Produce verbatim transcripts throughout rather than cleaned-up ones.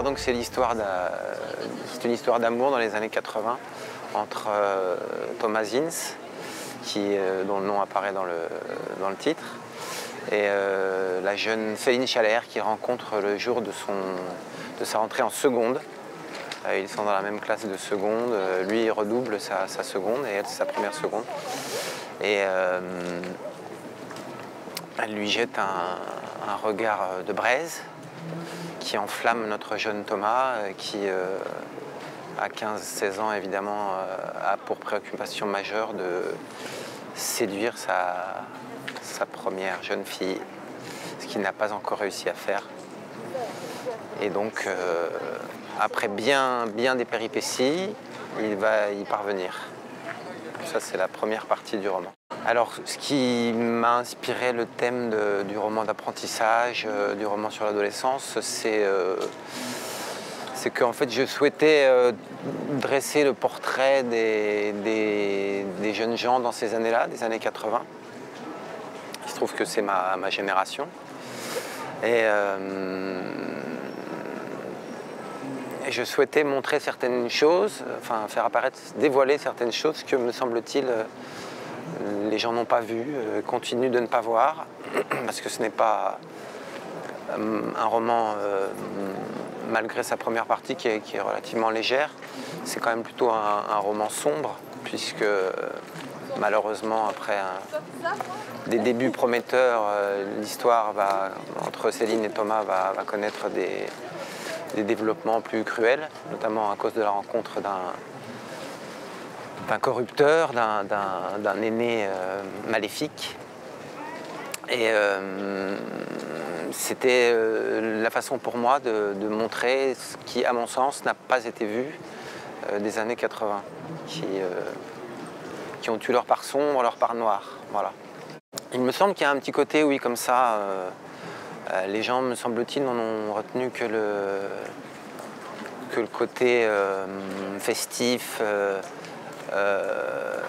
donc c'est l'histoire d'un, c'est une histoire d'amour dans les années quatre-vingts entre euh, Thomas Zinz, qui, euh, dont le nom apparaît dans le, dans le titre, et euh, la jeune Céline Chalère qu'il rencontre le jour de, son, de sa rentrée en seconde. Euh, ils sont dans la même classe de seconde, euh, lui il redouble sa, sa seconde et elle c'est sa première seconde. Et euh, elle lui jette un, un regard de braise qui enflamme notre jeune Thomas, qui euh, à quinze seize ans évidemment euh, a pour préoccupation majeure de séduire sa, sa première jeune fille, ce qu'il n'a pas encore réussi à faire. Et donc euh, après bien, bien des péripéties, il va y parvenir. Ça c'est la première partie du roman. Alors, ce qui m'a inspiré le thème de, du roman d'apprentissage, euh, du roman sur l'adolescence, c'est euh, qu'en fait je souhaitais euh, dresser le portrait des, des, des jeunes gens dans ces années-là, des années quatre-vingts. Il se trouve que c'est ma, ma génération. Et, euh, et je souhaitais montrer certaines choses, enfin faire apparaître, dévoiler certaines choses que, me semble-t-il, les gens n'ont pas vu, euh, continuent de ne pas voir, parce que ce n'est pas euh, un roman, euh, malgré sa première partie qui est, qui est relativement légère, c'est quand même plutôt un, un roman sombre, puisque euh, malheureusement, après un, des débuts prometteurs, euh, l'histoire entre Céline et Thomas va, va connaître des, des développements plus cruels, notamment à cause de la rencontre d'un d'un corrupteur, d'un aîné euh, maléfique. Et euh, c'était euh, la façon pour moi de, de montrer ce qui, à mon sens, n'a pas été vu euh, des années quatre-vingts, qui, euh, qui ont eu leur part sombre, leur part noire. Voilà. Il me semble qu'il y a un petit côté, oui, comme ça, euh, euh, les gens, me semble-t-il, n'en ont retenu que le, que le côté euh, festif, euh, Euh,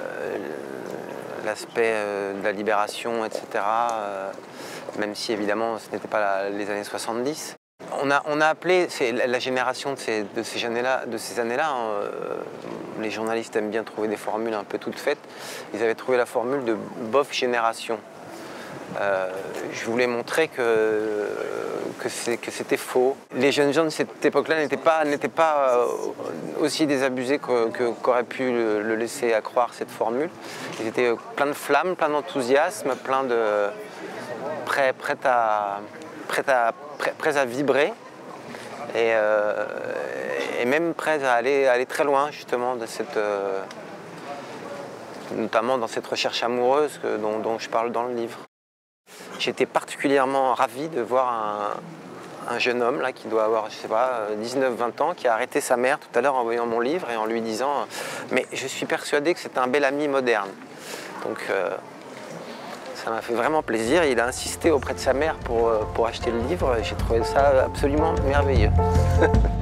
l'aspect euh, de la libération, et cetera, euh, même si évidemment ce n'était pas la, les années soixante-dix. On a, on a appelé la, la génération de ces, de ces années-là, de ces années-là euh, les journalistes aiment bien trouver des formules un peu toutes faites, ils avaient trouvé la formule de bof génération. Euh, je voulais montrer que, que c'était faux. Les jeunes gens de cette époque-là n'étaient pas, n'étaient pas aussi désabusés qu'aurait que, qu'aurait pu le, le laisser à croire cette formule. Ils étaient pleins de flammes, pleins d'enthousiasme, pleins de prêts, prêts, à, prêts, à, prêts, prêts à vibrer et, euh, et même prêts à aller, à aller très loin justement de cette, euh, notamment dans cette recherche amoureuse que, dont, dont je parle dans le livre. J'étais particulièrement ravi de voir un, un jeune homme là, qui doit avoir, je sais pas, dix-neuf vingt ans, qui a arrêté sa mère tout à l'heure en voyant mon livre et en lui disant « Mais je suis persuadé que c'est un bel ami moderne ». Donc euh, ça m'a fait vraiment plaisir. Il a insisté auprès de sa mère pour, pour acheter le livre. J'ai trouvé ça absolument merveilleux.